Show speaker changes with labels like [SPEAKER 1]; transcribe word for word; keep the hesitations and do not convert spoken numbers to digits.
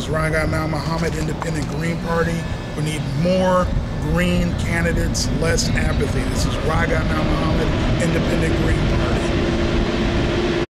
[SPEAKER 1] is Ryguy Now Muhammedd Independent Green Party. We need more green candidates, less apathy. This is Ryguy Now Muhammedd Independent Green Party.